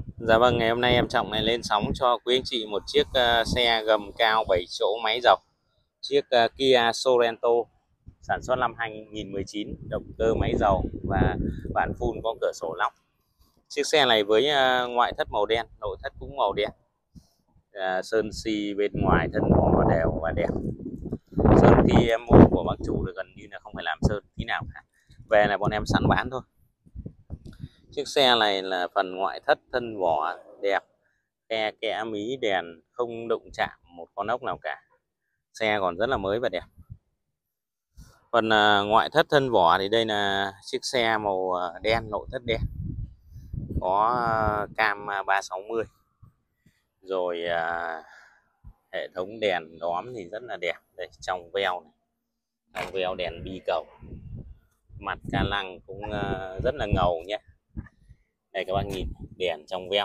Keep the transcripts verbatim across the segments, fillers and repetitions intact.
Dạ vâng, ngày hôm nay em Trọng này lên sóng cho quý anh chị một chiếc ờ, xe gầm cao bảy chỗ máy dầu. Chiếc ờ, Kia Sorento sản xuất năm hai nghìn không trăm mười chín, động cơ máy dầu và bản full có cửa sổ lọc. Chiếc xe này với ờ, ngoại thất màu đen, nội thất cũng màu đen. À, sơn xi bên ngoài thân vỏ đều và đẹp. Sơn khi em mua của bác chủ thì gần như là không phải làm sơn tí nào cả. Về là bọn em sẵn bán thôi. Chiếc xe này là phần ngoại thất thân vỏ đẹp, khe kẽ mí đèn không đụng chạm một con ốc nào cả, xe còn rất là mới và đẹp. Phần uh, ngoại thất thân vỏ thì đây là chiếc xe màu uh, đen, nội thất đen, có uh, cam ba sáu mươi, rồi uh, hệ thống đèn đóm thì rất là đẹp. Đây, trong veo này, trong veo đèn bi cầu, mặt ca lăng cũng uh, rất là ngầu nhé. Đây các bác nhìn đèn trong veo.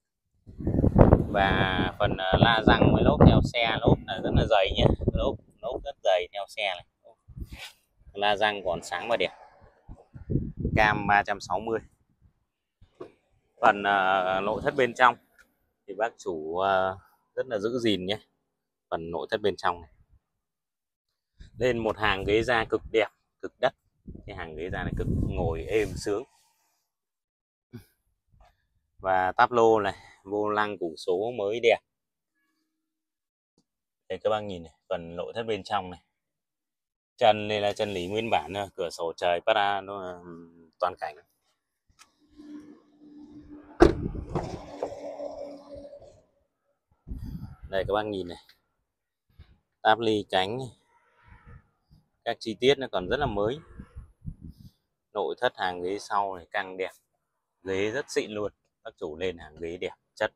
Và phần uh, la răng với lốp theo xe, lốp là rất là dày nhé, lốp lốp rất dày theo xe này, la răng còn sáng và đẹp, cam ba trăm sáu mươi. Phần uh, nội thất bên trong thì bác chủ uh, rất là giữ gìn nhé. Phần nội thất bên trong này lên một hàng ghế da cực đẹp, cực đất. Cái hàng ghế da này cực ngồi êm sướng. Và táp lô này, vô lăng củ số mới đẹp. Đây các bác nhìn này, phần nội thất bên trong này, trần này là trần lý nguyên bản, cửa sổ trời para nó toàn cảnh. Đây các bác nhìn này, táp ly cánh, các chi tiết nó còn rất là mới. Nội thất hàng ghế sau này càng đẹp, ghế rất xịn luôn, các chủ lên hàng ghế đẹp chất.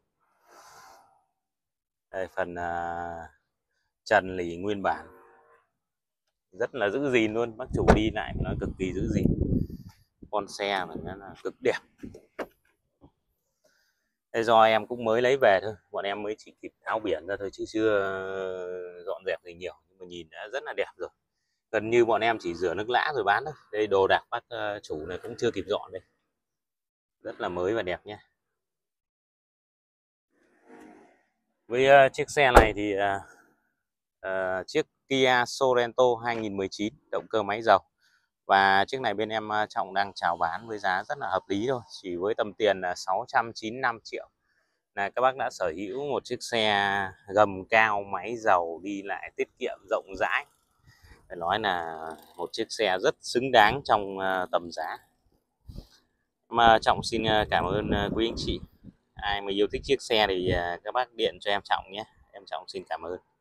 Đây phần uh, trần lì nguyên bản rất là giữ gìn luôn, bác chủ đi lại nó cực kỳ giữ gìn. Con xe mà nó là cực đẹp. Đây, do em cũng mới lấy về thôi, bọn em mới chỉ kịp tháo biển ra thôi chứ chưa dọn dẹp gì nhiều, nhưng mà nhìn đã rất là đẹp rồi. Gần như bọn em chỉ rửa nước lã rồi bán thôi. Đây đồ đạc bác uh, chủ này cũng chưa kịp dọn đây, rất là mới và đẹp nhé. Với uh, chiếc xe này thì uh, uh, chiếc Kia Sorento hai nghìn không trăm mười chín, động cơ máy dầu. Và chiếc này bên em uh, Trọng đang chào bán với giá rất là hợp lý thôi, chỉ với tầm tiền là sáu trăm chín mươi lăm triệu. Này, các bác đã sở hữu một chiếc xe gầm cao máy dầu đi lại tiết kiệm rộng rãi. Phải nói là một chiếc xe rất xứng đáng trong uh, tầm giá. Mà Trọng xin uh, cảm ơn uh, quý anh chị. Ai mà yêu thích chiếc xe thì uh, các bác điện cho em Trọng nhé. Em Trọng xin cảm ơn.